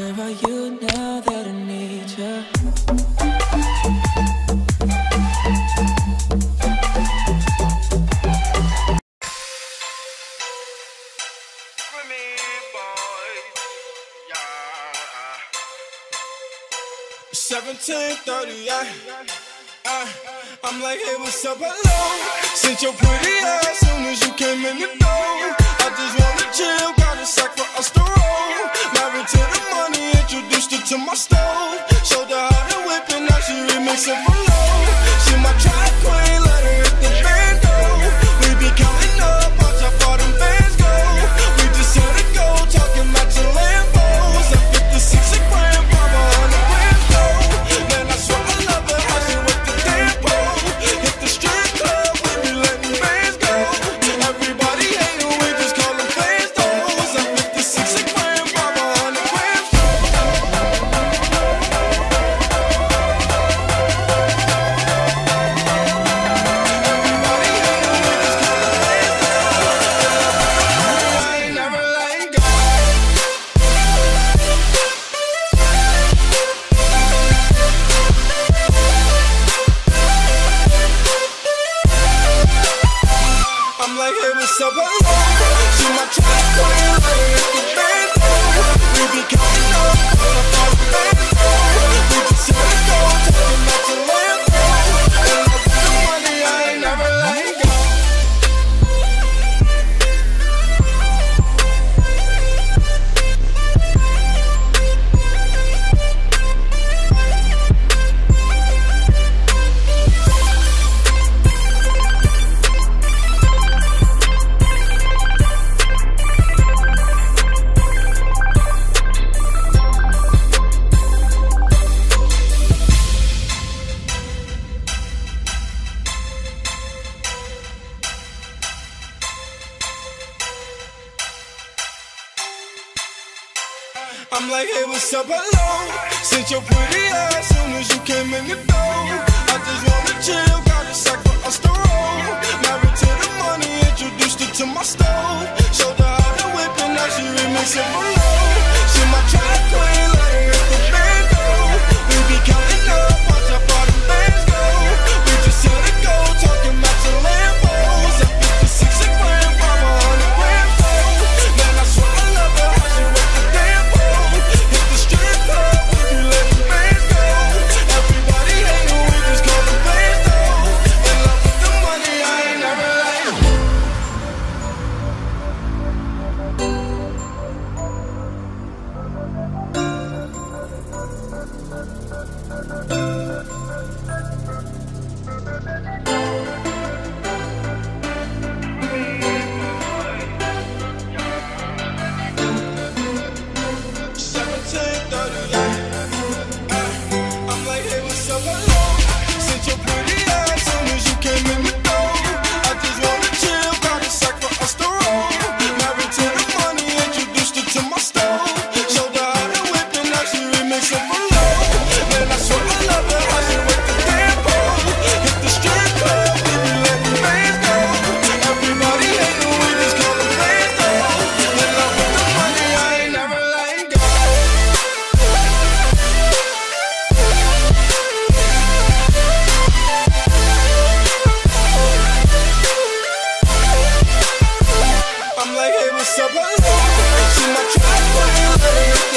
Where are you now that I need you? I'm like, hey, what's up, hello? Since your pretty ass soon as you came in the door. I just wanna chill, got a sack for us to roll. Married to the money, introduced her to my stove. Showed her how to whip and now she remixing for low. She my track queen, let her hit the bando. We be counting up, watch how far them bands go. We just here to go, talking matching Lambos. I 56 a gram, 500 grams though. Man, I swear I love her, how she with the tempo. Hit the strip club, we be letting bands go. Everybody hate her, we just call them fans though. I 56 a gram, 500 grams though. I'm like, hey, what's up, hello? She my track queen, let her hit the bando. We be counting up, all about the bando. We just here to go, talking about the Lambo. And love with the money, I ain't never letting go. I'm like, hey, what's up, hello? Since your pretty ass soon as you came in the door. I just wanna chill, got a sack for us to roll. Married to the money, introduced her to my stove. Showed her how to whip and now she remixing for low. She my track queen, let her hit the bando. We be counting up, watch how far them bands go. We just here to go, talking matching Lambos. I 56 a gram, 500 grams though. Man, I swear I love her, how she with the tempo. Hit the strip club, we be letting bands go. Everybody hate her, we just call them fans though. In love with the money, I ain't never letting go. I'm like, hey, what's up, hello? Since your pretty ass soon as you came in the door. I just wanna chill, got a sack for us to roll. Married to the money, introduced her to my stove. Showed her how to whip and now she remixing for low. Man, I swear I love her, how she with the tempo. Hit the strip club, we be letting bands go. Everybody hate her, we just call them fans though. In love with the money, I ain't never letting go. I'm like, hey, what's up, hello? She my track queen, let her hit